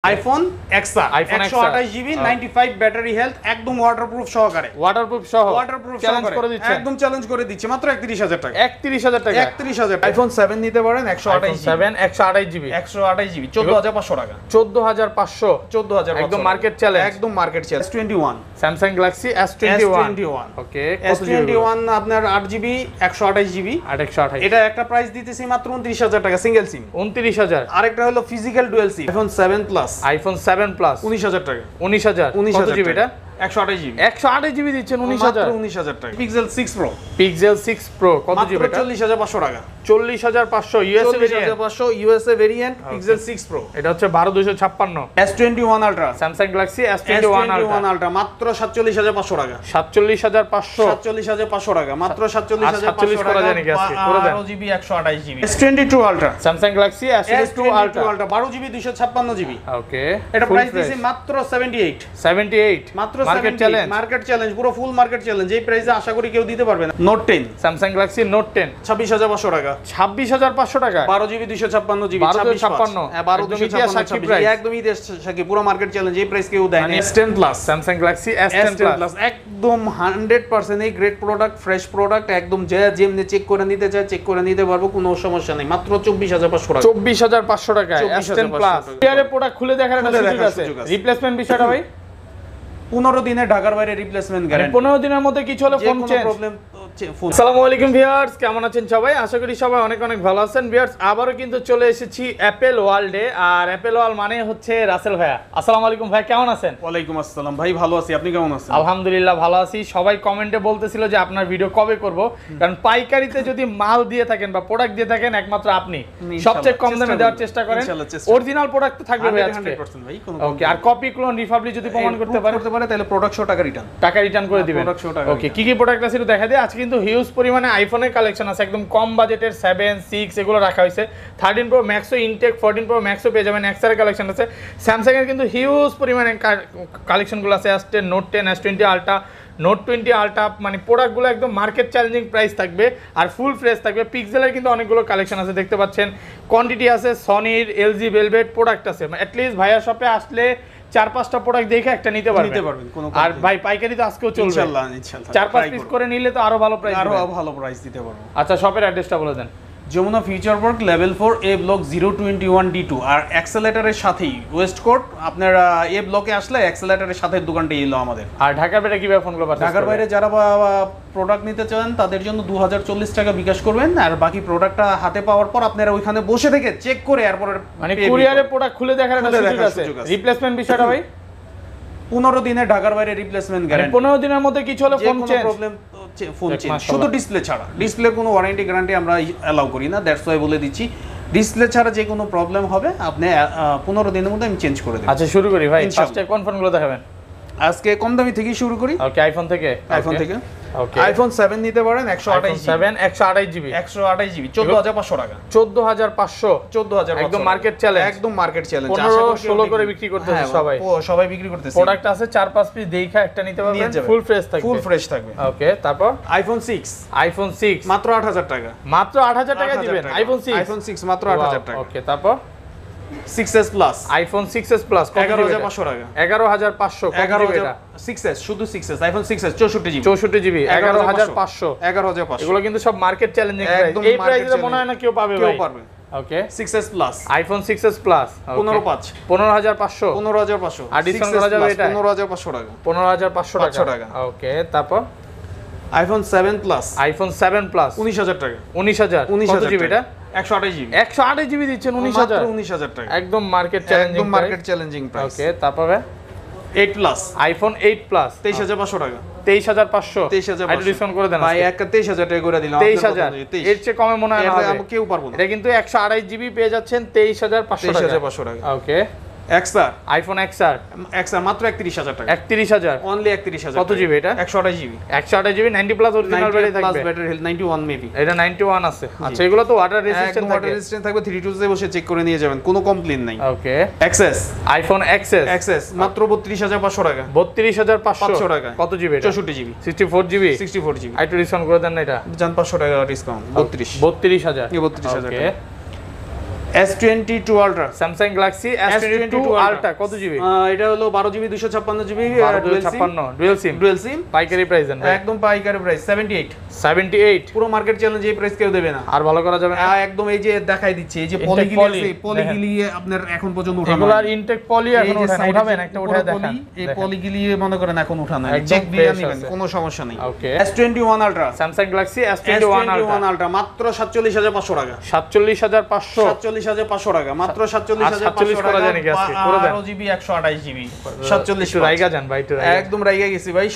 IPhone XR 128 GB 95 battery health একদম waterproof সহকারে waterproof সহ ওয়াটারপ্রুফ চ্যালেঞ্জ করে দিচ্ছে একদম চ্যালেঞ্জ করে দিচ্ছে মাত্র 31000 টাকা 31000 টাকা 31000 আইফোন 7 নিতে পারেন 128 জিবি 128 জিবি 14500 টাকা 14500 একদম market challenge S21 Samsung Galaxy S21 okay S21 আপনার 8 জিবি 128 জিবি 128 এটা একটা প্রাইস দিতেছি মাত্র 29000 টাকা সিঙ্গেল সিম 29000 আরেকটা হলো physical dual SIM iPhone 7 plus 19000 টাকা 19000 কত জিবি এটা 128 জিবি 128 জিবি দিচ্ছেন 19000 টাকা পিক্সেল 6 প্রো কত জিবি এটা 40500 টাকা 40500 ইউএসএ ভেরিয়েন্ট পিক্সেল 6 প্রো এটা হচ্ছে 12256 S21 ultra Samsung Galaxy S21 ultra মাত্র 47500 টাকা 47500 টাকা মাত্র 47500 করা যায় নাকি আজকে করে দেন 12 GB 128 GB S22 ultra Samsung Galaxy S22 ultra 12 GB 256 GB okay এটা প্রাইস দিছি মাত্র 78 মাত্র মার্কেট চ্যালেঞ্জ পুরো ফুল মার্কেট চ্যালেঞ্জ এই প্রাইসে আশা করি কেউ দিতে পারবে না নোট 10 স্যামসাং গ্যালাক্সি নোট 10 26500 টাকা 26500 টাকা 12 জিবি 256 জিবি 256 হ্যাঁ 12 256 একদমই দেশ সাকি পুরো মার্কেট চ্যালেঞ্জ এই প্রাইস কেউ দেয় না S10 plus Samsung Galaxy S10 plus একদম 100% এই গ্রেট প্রোডাক্ট ফ্রেশ প্রোডাক্ট একদম যে যেমনি চেক করে নিতে চায় চেক করে নিতে পারবো কোনো সমস্যা নেই মাত্র 24500 টাকা 24500 টাকা S10 প্লাস এর প্রোডাক্ট খুলে দেখার একটা সুযোগ আছে রিপ্লেসমেন্ট বিষয়টা ভাই 15 দিনে ঢাকার বাইরে রিপ্লেসমেন্ট গ্যারান্টি 15 দিনের মধ্যে কিছু হলে ফোন চেঞ্জ প্রবলেম আসসালামু আলাইকুম ভিউয়ার্স কেমন আছেন সবাই আশা করি সবাই অনেক অনেক ভালো আছেন ভিউয়ার্স আবারো কিন্তু চলে এসেছি অ্যাপল ওয়ার্ল্ডে আর অ্যাপল ওয়ার্ল্ড মানে হচ্ছে রাসেল ভাইয়া আসসালামু আলাইকুম ভাই কেমন আছেন ওয়ালাইকুম আসসালাম ভাই ভালো আছি আপনি কেমন আছেন আলহামদুলিল্লাহ ভালো আছি সবাই কমেন্টে বলতেছিল যে আপনার ভিডিও কবে করব কারণ পাইকারিতে যদি মাল দিয়ে থাকেন বা প্রোডাক্ট দিয়ে থাকেন একমাত্র আপনি সবচেয়ে কম দামে দেওয়ার চেষ্টা করেন অরিজিনাল প্রোডাক্ট তো থাকবে ভাই আজকে 100% ভাই কোনো ওকে আর কপি ক্লোন রিপাবলিক যদি প্রমাণ করতে পারে তাহলে প্রোডাক্ট 100 টাকা রিটার্ন করে দিবেন ওকে কি কি প্রোডাক্ট আছে একটু দেখা দেই আজকে কিন্তু হিউজ পরিমাণে আইফোনের কালেকশন আছে একদম কম বাজেটের 7 6 এগুলো রাখা হয়েছে 13 প্রো ম্যাক্সও ইনটেক 14 প্রো ম্যাক্সও পেয়ে যাবেন এক্সআর এর কালেকশন আছে স্যামসাং এর কিন্তু হিউজ পরিমাণে কালেকশনগুলো আছে S10 note 10 S20 ultra note 20 ultra মানে প্রোডাক্টগুলো একদম মার্কেট চ্যালেঞ্জিং প্রাইস থাকবে আর ফুল ফ্রেশ থাকবে পিক্সেলের কিন্তু অনেকগুলো কালেকশন আছে দেখতে পাচ্ছেন কোয়ান্টিটি আছে সনির এলজি ভেলভেট প্রোডাক্ট আছে অ্যাট লিস্ট ভাইয়া শপে আসলে 4-5টা প্রোডাক্ট দেখে একটা নিতে পারবেন আর ভাই পাইকারি তো আজকেও চলবে ইনশাআল্লাহ 4-5 পিস করে নিলে তো আরো ভালো প্রাইস দিতে পারবো আচ্ছা শপের অ্যাড্রেসটা বলে দেন Jamuna future park level 4 A block 021D2 আর অ্যাক্সেলারেটরের সাথেই ওয়েস্ট কোর্ট আপনারা এ ব্লকে আসলে অ্যাক্সেলারেটরের সাথে দোকানটা এলো আমাদের আর ঢাকার বাইরে কিভাবে ফোনগুলো পাচ্ছেন ঢাকার বাইরে যারা প্রোডাক্ট নিতে চান তাদের জন্য 2040 টাকা বিকাশ করবেন আর বাকি প্রোডাক্টটা হাতে পাওয়ার পর আপনারা ওইখানে বসে থেকে চেক করে এরপর মানে কুরিয়ারে প্রোডাক্ট খুলে দেখার একটা সুযোগ আছে রিপ্লেসমেন্ট বিষয়টা ভাই 15 দিনে ঢাকার বাইরে রিপ্লেসমেন্ট গ্যারান্টি 15 দিনের মধ্যে কিছু হলে ফোন চেঞ্জ ফোন চেঞ্জ শুধু ডিসপ্লে ছাড়া ডিসপ্লে কোনো ওয়ারেন্টি গ্যারান্টি আমরা অ্যালাউ করি না দ্যাটস ওয়াই বলে দিচ্ছি ডিসপ্লে ছাড়া যে কোনো প্রবলেম হবে আপনি 15 দিনের মধ্যে আমি চেঞ্জ করে দেব আচ্ছা শুরু করি ভাই ফার্স্টে কোন ফোনগুলো দেখাবেন আজকে কম দামি থেকে শুরু করি ওকে আইফোন থেকে ওকে আইফোন 7 নিতে পারেন 128 জিবি 128 14500 টাকা 14500 একদম মার্কেট চ্যালেঞ্জ 15-16 করে বিক্রি করতেছে সবাই বিক্রি করতেছে প্রোডাক্ট আছে 4-5 পিস দেখা একটা নিতে পারবেন ফুল ফ্রেশ থাকবে ওকে তারপর আইফোন 6 মাত্র 8000 টাকা মাত্র 8000 টাকা দিবেন আইফোন 6 মাত্র 8000 টাকা ওকে তারপর 6s plus iPhone 6s plus 11500 টাকা 11500 6s শুধু 6s আইফোন 6s 64 জিবি 11500 এগুলো কিন্তু সব মার্কেট চ্যালেঞ্জিং প্রাইস এই প্রাইসে মনে হয় না কেউ পাবে ভাই okay 6s plus iPhone 6s plus 15500 আর ডিসকাউন্ট করা যাবে এটা 15500 টাকা ওকে তারপর আইফোন 7 প্লাস 19000 টাকা 19000 কত জিবি এটা 128 জিবি দিচ্ছেন 19000 টাকা একদম মার্কেট চ্যালেঞ্জিং প্রাইস ওকে তারপরে 8 প্লাস আইফোন 8 প্লাস 23500 টাকা 23500 আইডি ডিসকাউন্ট করে দেন ভাই একটা 23000 টাকা করে দিলাম 23000 এর চেয়ে কমে মনে হয় না আমি কেউ পারবো না এটা কিন্তু 128 জিবি পেয়ে যাচ্ছেন 23500 টাকা ওকে এক্সআর আইফোন এক্সআর মাত্র 31000 টাকা 31000 অনলি 31000 কত জিবি এটা 128 জিবি 90 প্লাস অরিজিনাল ব্যাটারি থাকবে ব্যাটারি হেলথ 91 মেবি এটা 91 আছে আচ্ছা এগুলো তো ওয়াটার রেজিস্ট্যান্ট থাকবে 32 তে বসে চেক করে নিয়ে যাবেন কোনো কমপ্লেইন নাই ওকে এক্সএস আইফোন এক্সএস মাত্র 32500 টাকা 32500 টাকা কত জিবি এটা 64 জিবি 64 জিবি আইটু ডিসকাউন্ট করে দেন না এটা জান 500 টাকা discount 32000 okay S22 Ultra, Samsung Galaxy S22 Ultra কত জিবি? এটা হলো 12 জিবি 256 জিবি ডুয়াল সিম পাইকারি প্রাইস দেন ভাই? একদম পাইকারি প্রাইস 78 পুরো মার্কেট চ্যালেঞ্জ এই প্রাইস কেউ দেবে না। আর ভালো করা যাবে না একদম। এই যে দেখাই দিচ্ছি, এই যে পলিগিলি আপনার এখন পর্যন্ত উঠানো, এগুলার ইনটেক পলি এখন উঠাবেন, একটা উঠায় দেখান। এই পলিগিলি মনে করেন এখন উঠানো, চেক দিয়ে নেবেন, কোনো সমস্যা নেই। ওকে, S21 Ultra, Samsung Galaxy S21 Ultra মাত্র 47500 টাকা। 47500 টাকা মাত্র 47500 করা যায় নাকি আজকে? করে দেন। 12 জিবি 128 জিবি 47 রাইগা যান ভাই, একদম রাইগা গেছি ভাই।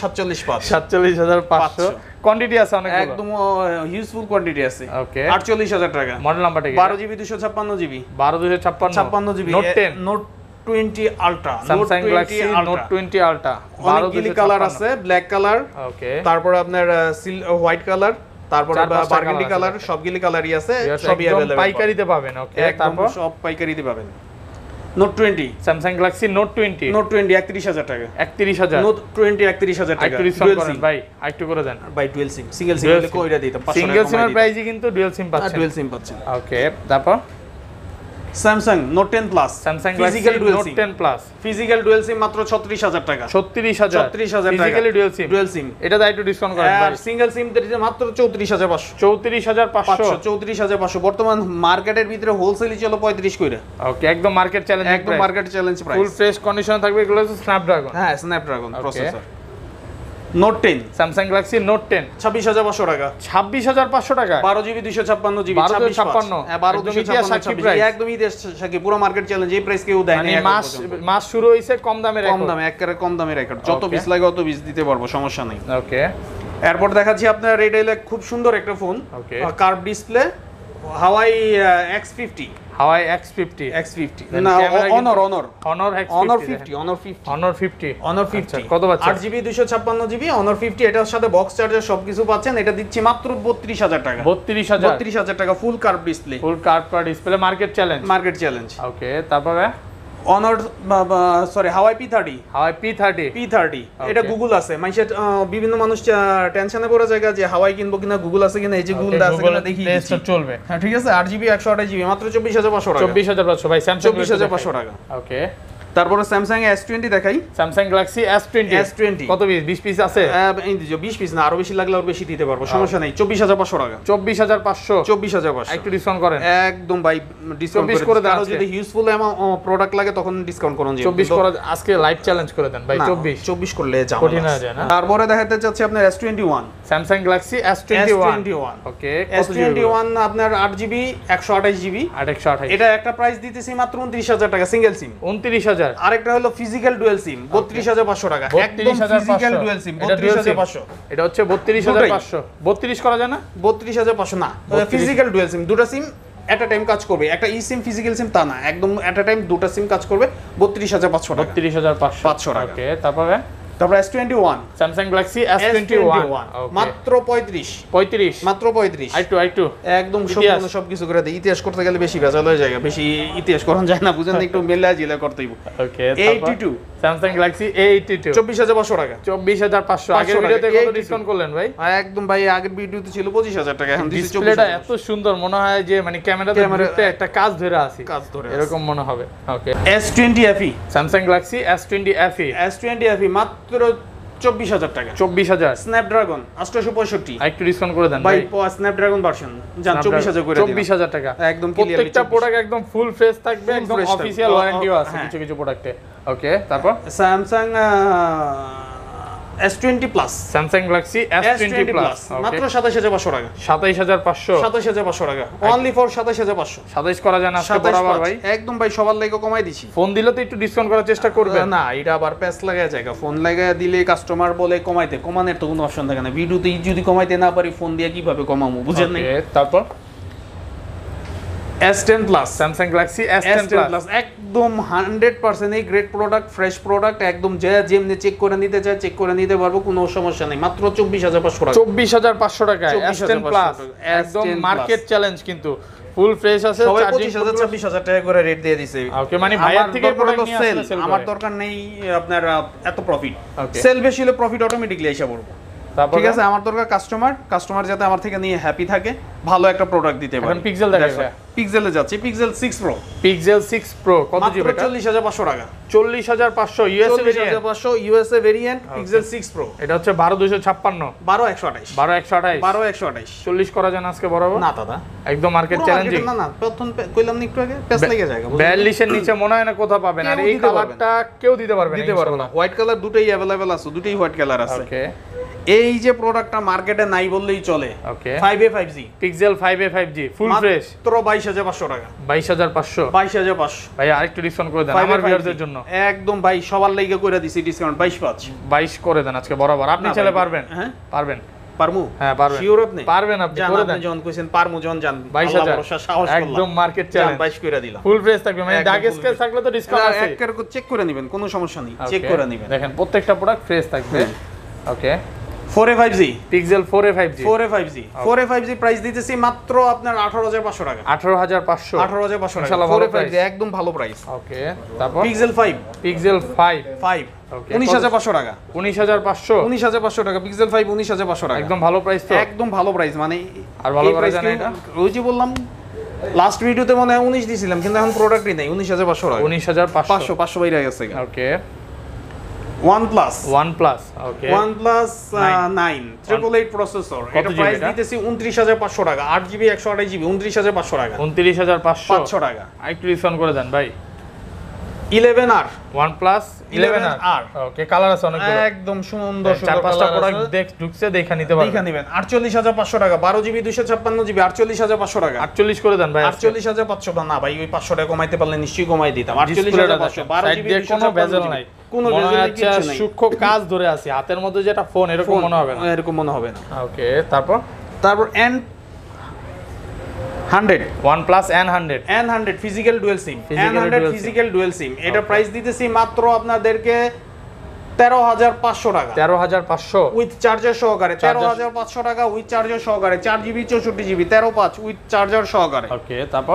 47500 কোয়ান্টিটি আছে অনেক, একদম ইউজফুল কোয়ান্টিটি আছে। ওকে, 48000 টাকা। মডেল নাম্বারটা কি? 12 GB 256 GB 12 GB Note 10 Note 20 Ultra, Samsung Galaxy Note 20 Ultra, অনেকগুলি কালার আছে, ব্ল্যাক কালার, ওকে, তারপর আপনার হোয়াইট কালার, তারপর বার্গেন্ডি কালার, সবগুলি কালারই আছে, সবই अवेलेबल পাইকারিতে পাবেন। ওকে, তারপর সব পাইকারিতে পাবেন। Note 20, Samsung Galaxy Note 20 31000 টাকা। 31000 Note 20 31000 টাকা। একটু ডিসকাউন্ট করেন ভাই, একটু করে দেন ভাই। ডুয়াল সিম, সিঙ্গেল সিম হলে কইরা দিতাম 500 টাকা। সিঙ্গেল সিমের প্রাইসই কিন্তু ডুয়াল সিম পাচ্ছেন। ডুয়াল সিম পাচ্ছেন। ওকে, তারপর Samsung Note 10 Plus, Samsung Galaxy Note 10 Plus physical dual SIM মাত্র 36000 টাকা। 36000 টাকা ফিজিক্যালি ডুয়াল সিম। এটা দাও একটু ডিসকাউন্ট করেন ভাই। আর সিঙ্গেল সিম দিতে মাত্র 34500। 34500 বর্তমান মার্কেটের ভিতরে হোলসেলই চলো 35 কইরা। ওকে, একদম মার্কেট চ্যালেঞ্জ, একদম market challenge price. Full fresh condition থাকবে, এগুলো হচ্ছে স্ন্যাপড্রাগন। হ্যাঁ, Snapdragon processor. Note 10, Samsung Galaxy Note 10 26500 টাকা। 26500 টাকা 12 জিবি 256 জিবি 1256 12 256 একদম ইতিহাস সাকি পুরো মার্কেট চ্যালেঞ্জ। এই প্রাইস কেউ দেয় না। মাস শুরু হইছে কম দামে রেকর্ড, কম দামে, একেবারে কম দামে রেকর্ড। যত পিস লাগে অত পিস দিতে পারবো, সমস্যা নেই। ওকে, এরপর দেখাচ্ছি আপনার এটা হলো খুব সুন্দর একটা ফোন, okay, curve display, Huawei X50 X50 না, Honor X50 কত পাচ্ছেন? 8GB 256 GB Honor 50। এটার সাথে বক্স চার্জার সবকিছু পাচ্ছেন। এটা দিচ্ছি মাত্র 32000 টাকা। 32000 টাকা full curve display, display market challenge. Okay, তারপরে Honor হাওয়াই P30 এটা গুগল আছে। মানুষের বিভিন্ন মানুষ টেনশনে পড়ে যায় যে হাওয়াই কিনবো কিনা, গুগল আছে কিনা। এই যে গুগল আছে কিনা দেখি, চলবে। হ্যাঁ, ঠিক আছে। 8GB 128 জিবি মাত্র 24500 টাকা। 24500 ভাই, Samsung 24500 টাকা। ওকে, তারপরে Samsung S20 দেখাই। Samsung Galaxy S20 কত পিস? 20 পিস আছে। 20 পিস না, আরো বেশি লাগলে আরো বেশি দিতে পারবো, সমস্যা নেই। 24500 টাকা। 24500 একটু ডিসকাউন্ট করেন। একদম ভাই, ডিসকাউন্ট করে দেন। আর যদি ইউজফুল প্রোডাক্ট লাগে তখন ডিসকাউন্ট করুন। 24 করে আজকে লাইভ চ্যালেঞ্জ করে দেন ভাই। 24 করলে যাও, কঠিন হয়ে যায় না। তারপরে দেখাতে চাচ্ছি আপনার S21, Samsung Galaxy S21 okay, S21 আপনার 8GB 128 জিবি 128। এটা একটা প্রাইস দিতেছি মাত্র 29000 টাকা সিঙ্গেল সিম। 29000। আরেকটা হলো ফিজিক্যাল ডুয়াল সিম 32500 টাকা। একদম ফিজিক্যাল ডুয়াল সিম 32500। এটা হচ্ছে 32500। 32 করা যায় না? 32500 না, ফিজিক্যাল ডুয়াল সিম। দুটো সিম এট আ টাইম কাজ করবে। একটা ই সিম ফিজিক্যাল সিম তা না, একদম এট আ টাইম দুটো সিম কাজ করবে। 32500 টাকা। 32500 টাকা। ওকে, তারপরে S21 Samsung Galaxy S21 মাত্র 35 মাত্র 35। আইটু একদম সম্পূর্ণ সবকিছু করে দেয়। ইতিহাস করতে গেলে বেশি ভেজাল হয়ে যায়, বেশি ইতিহাস করা যায় না, বুঝেন? একটু মেলা জিলা করতেই। ওকে, 82 Samsung Galaxy A82 24500 টাকা। 24500। আগের ভিডিওতে কত ডিসকাউন্ট করলেন ভাই? একদম ভাই, আগের ভিডিওতে ছিল 25000 টাকা, এখন দিছি 24000। ডিসপ্লেটা এত সুন্দর মনে হয় যে মানে ক্যামেরাতে একটা কাজ ধরে আছে, এরকম মনে হবে। ওকে, S20 FE Samsung Galaxy S20 FE মাত্র 24000 টাকা। 24000 স্ন্যাপড্রাগন 865। একটু ডিসকাউন্ট করে দেন ভাই, স্ন্যাপড্রাগন ভার্সন জান 24000 করে দিন। 24000 টাকা একদম ক্লিয়ার। প্রত্যেকটা প্রোডাক্ট একদম ফুল ফ্রেশ থাকবে, একদম অফিশিয়াল ওয়ারেন্টিও আছে কিছু প্রোডাক্টে। ওকে, তারপর Samsung S20 Plus, Samsung Galaxy S20 Plus মাত্র 27500 টাকা। 27500 টাকা অনলি ফর 27500। 27 করা যায় না আজকে বরাবর ভাই? একদম ভাই, সবার লাগি কমাই দিছি। ফোন দিলে তো একটু ডিসকাউন্ট করার চেষ্টা করবেন না, এটা আবার প্যাচ লাগায় জায়গা। ফোন লাগায় দিলে কাস্টমার বলে কমানোর তো কোনো অপশন থাকে না। ভিডিওতে যদি কমাইতে না পারি, ফোন দিয়ে কিভাবে কমাবো, বুঝেন নাই? তারপর S10 Plus, Samsung Galaxy S10 Plus একদম 100% এই গ্রেট প্রোডাক্ট, ফ্রেশ প্রোডাক্ট। একদম যে যেমনি চেক করে নিতে চায় চেক করে নিতে পারবো, কোনো সমস্যা নেই। মাত্র 24500 টাকা। 24500 টাকা S10 Plus একদম মার্কেট চ্যালেঞ্জ, কিন্তু ফুল ফ্রেশ আছে। সবাই 25000 26000 টাকা করে রেট দিয়ে দিছে। ওকে, মানে ভাইয়ার থেকে প্রোডাক্ট নিয়ে আসলে আমার দরকার নেই আপনার এত প্রফিট। সেল বেশি হলে প্রফিট অটোমেটিক্যালি এসে পড়বে। ঠিক আছে আমার দরকার কাস্টমার যাতে আমার থেকে নিয়ে হ্যাপি থাকে, ভালো একটা প্রোডাক্ট দিতে পারে। এখন পিক্সেল দেখাবে, পিক্সেলে যাচ্ছে, পিক্সেল 6 প্রো। পিক্সেল 6 প্রো কত জিবি এটা? 40500 টাকা। 40500 USA variant, 40500 USA variant, Pixel 6 pro. এটা হচ্ছে 12256, 12128, 12128, 40 করা যায় না আজকে বরাবর? না দাদা, একদম মার্কেট চ্যালেঞ্জিং। না প্রথম কইলাম না একটু আগে পেছ লেগে যায়। 42 এর নিচে মনে হয় না কোথাও পাবেন। আর এই কালারটা কেউ দিতে পারবে না। হোয়াইট কালার দুটোই अवेलेबल আছে, দুটোই হোয়াইট কালার আছে। ওকে, এই যে প্রোডাক্টটা মার্কেটে নাই বললেই চলে। ওকে, 5A 5G pixel 5A 5G full fresh, মাত্র 22500 টাকা। 22500, 22500 ভাই আরেকটু ডিসকাউন্ট করে দেন আমার ভিউয়ারদের জন্য। একদম ভাই সবার লাগি কইরা দিছি ডিসকাউন্ট 22 করে দেন আজকে বরাবর। আপনি চাইলে পারবেন? হ্যাঁ পারবেন। পারমু? হ্যাঁ পারবেন। শিওর আপনি? পারবেন, আপনি করে দেন। আপনি যখন কইছেন পারমু, যখন জান 22000 একদম মার্কেট চ্যালেঞ্জ 22 কইরা দিলাম। ফুল ফ্রেশ থাকবে, মানে দাগ স্কেচ থাকলে তো ডিসকাউন্ট আছে। এক করে চেক করে নেবেন, কোনো সমস্যা নেই, চেক করে নেবেন। দেখেন প্রত্যেকটা প্রোডাক্ট ফ্রেশ থাকবে। ওকে, 4A 5G, pixel 4A 5G, 4A 5G, 4A 5G price দিতেছি মাত্র আপনার 18500 টাকা। 18500, 18500 টাকা। ইনশাআল্লাহ 4A ভালো 5G প্রাইস, একদম ভালো প্রাইস। ওকে, তারপর পিক্সেল 5, পিক্সেল 5, 19500 টাকা। 19500, 19500 টাকা পিক্সেল 5, 19500 টাকা। একদম ভালো প্রাইস তো, একদম ভালো প্রাইস। মানে আর ভালো করা যায় না এটা? ওই যে বললাম লাস্ট ভিডিওতে মনে হয় 19 দিছিলাম, কিন্তু এখন প্রোডাক্টই নাই। 19500 টাকা, 19500, 500 বাইরে গেছে। Okay, OnePlus, okay, OnePlus 9 888 processor. এটা প্রাইস দিতেছি 29500 টাকা। 8GB 128GB 29500 টাকা। 29500 টাকা। আরেকটু ডিসকাউন্ট করে দেন ভাই। 11R, OnePlus 11R, ওকে, কালার আছে অনেকগুলো, একদম সুন্দর সুন্দর 4-5টা প্রোডাক্ট ঢুকছে, দেখে নিতে পারবেন। দেখে নেবেন। 48500 টাকা, 12GB 256GB 48500 টাকা। 48 করে দেন ভাই। 48500 না ভাই, ওই 500 টাকা কমাইতে পারলে নিশ্চয়ই কমাই দিতাম। 48500, 12GB কোনো ভেজাল নাই, কোনো ভেজাল কিছু নাই, সূক্ষ্ম কাজ ধরে আছে হাতের মধ্যে, যেটা ফোন এরকম মনে হবে না, এরকম মনে হবে না। ওকে, তারপর N100, OnePlus N100 physical dual SIM. N100 physical dual SIM, এটা প্রাইস দিতেছি মাত্র আপনাদেরকে 13500 টাকা। 13500 উইথ চার্জার সহকারে। 13500 টাকা উইথ চার্জার সহকারে। 4GB 64GB 13500 উইথ চার্জার সহকারে। ওকে, তারপর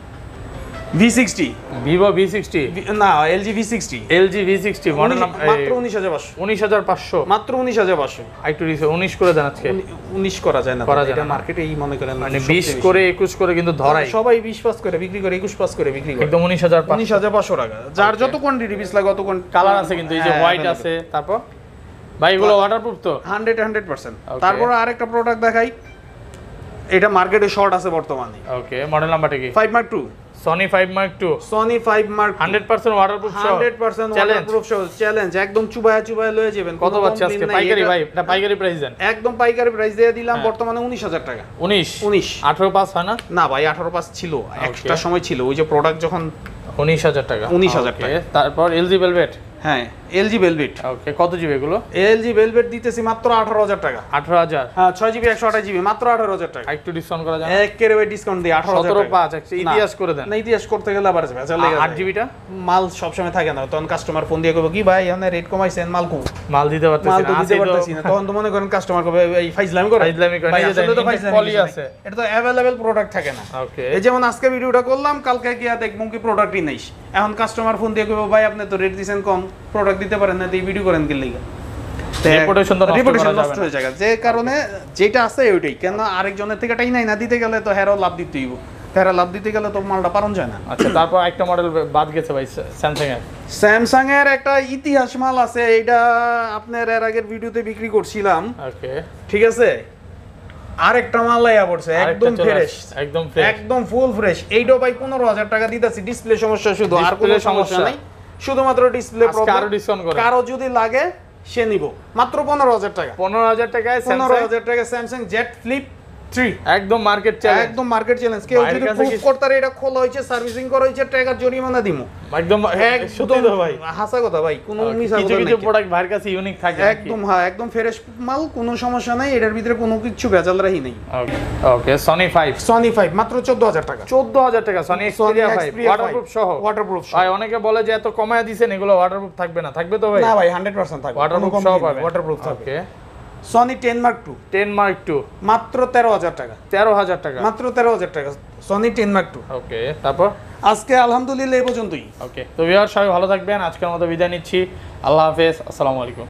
V60, Vivo V60 না LG V60, LG V60 model মাত্র 19500, মাত্র 19500। একটু 19 করে দেন আজকে। 19 করা যায় না, এটা মার্কেটে এই মনে করেন মানে 20 করে 21 করে কিন্তু ধরাই, সবাই 20 করে বিক্রি করে, 21 করে বিক্রি করে, একদম 19500 টাকা। যার যত কোয়ান্টিটি পিস লাগে, অত কালার আছে কিন্তু, এই যে হোয়াইট আছে। তারপর ভাই এগুলো ওয়াটারপ্রুফ তো? 100%। তারপর আরেকটা প্রোডাক্ট দেখাই, এটা মার্কেটে শর্ট আছে বর্তমানে। ওকে, মডেল নাম্বারটা কি? 5 Mark II, Sony 5 Mark II, Sony 5 Mark 100% waterproof সহ, 100% ওয়াটারপ্রুফ সহ চ্যালেঞ্জ, একদম চুবায়া লয়ে যাবেন। কত পাচ্ছে আজকে পাইকারি ভাই? এটা পাইকারি প্রাইস দেন, একদম পাইকারি প্রাইস দিয়ে দিলাম বর্তমানে 19000 টাকা। 19 18 হয় না? না ভাই, 18 ছিল, একটা সময় ছিল, ওই যে প্রোডাক্ট যখন 19000 টাকা। 19000 টাকা। তারপর LG Velvet, হ্যাঁ LG Velvet, ওকে, কত জিবি এগুলো? LG Velvet দিতেছি মাত্র 18000 টাকা। 18000, হ্যাঁ 6GB 128GB মাত্র 18000 টাকা। একটু ডিসকাউন্ট করা যায়? একেবারে ভাই ডিসকাউন্ট দিই 18000 টাকা। 17.5 একটা ইতিহাস করে দেন। না ইতিহাস করতে গেলে আবার ভেজাল লেগে যায়। 8GB টা মাল সব সময় থাকে না, তখন কাস্টমার ফোন দিয়ে কইবো কি ভাই আপনি রেট কমাইছেন, মাল দিতে পারতেছি না, তখন তো মনে করেন কাস্টমার কবে এই ফাইজলামি করে ভাই, আসলে তো ফাইজলামি আছে, এটা তো अवेलेबल প্রোডাক্ট থাকে না। ওকে, এই যেমন আজকে ভিডিওটা করলাম, কালকে গিয়া দেখবো কি প্রোডাক্টই নাই, এখন কাস্টমার ফোন দিয়ে কইবো ভাই আপনি তো রেট দিবেন কম, প্রোডাক্ট দিতে পারেন না, এই ভিডিও করেন কি লাগা, রেপুটেশন নষ্ট হয়ে যায়। যে কারণে যেটা আছে ওইটাই, কেন আরেকজনের থেকে টাই নাই না দিতে গেলে তো হেরো লাভ দিতেই হবে, হেরো লাভ দিতে গেলে তো মালটা পারন যায় না। আচ্ছা, তারপর একটা মডেল বাদ গেছে ভাই, স্যামসাং এর একটা ইতিহাস মাল আছে, এটা আপনার এর আগের ভিডিওতে বিক্রি করছিলাম। ওকে, ঠিক আছে, আরেকটা মাল লাইয়া পড়ছে, একদম ফ্রেশ, একদম ফুল ফ্রেশ। এইটাও ভাই 15000 টাকা দিতেছি, ডিসপ্লে সমস্যা শুধু, আর কোনো সমস্যা নাই, শুধুমাত্র ডিসপ্লে প্রবলেম। কারো ডিসকাউন্ট করে, কারো যদি লাগে সে নিব, মাত্র 15000 টাকা। 15000 টাকায় 15000 টাকা স্যামসাং জেড ফ্লিপ 3, একদম মার্কেট চ্যালেঞ্জ, একদম মার্কেট চ্যালেঞ্জ। কেউ যদি প্রুফ করতে পারে এটা খোলা হইছে, সার্ভিসিং করা হইছে, টাকা জরিমানা দিমু, একদম সত্যি তো ভাই, হাসা কথা ভাই, কোনো মিছা কথা নাই। কিছু প্রোডাক্ট ভাইয়ের কাছে ইউনিক থাকে, একদম হ্যাঁ, একদম ফ্রেশ মাল, কোনো সমস্যা নাই, এটার ভিতরে কোনো কিছু ভেজাল রাখি নাই। ওকে, Sony 5 মাত্র 14000 টাকা। 14000 টাকা Sony Xperia 5 ওয়াটারপ্রুফ সহ। ওয়াটারপ্রুফ ভাই অনেকে বলে যে এত কমায় দিবেন, এগুলো ওয়াটারপ্রুফ থাকবে না, থাকবে তো ভাই? না ভাই 100% থাকবে, ওয়াটারপ্রুফ সহ পাবে, ওয়াটারপ্রুফ থাকবে। ওকে, Sony 10 Mark II, 10 Mark II মাত্র 13000 টাকা। 13000 টাকা, মাত্র 13000 টাকা Sony 10 Mark II। ওকে, তারপর আজকে আলহামদুলিল্লাহ এই পর্যন্তই। ওকে, তো ভিউয়ার সবাই ভালো থাকবেন, আজকের মতো বিদায় নিচ্ছি, আল্লাহ হাফেজ, আসসালামু আলাইকুম।